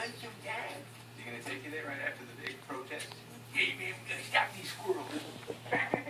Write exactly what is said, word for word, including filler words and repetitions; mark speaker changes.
Speaker 1: lunch sometime?
Speaker 2: You gonna take you there right after the big protest?
Speaker 1: Yeah, man, we're gonna stop these squirrels.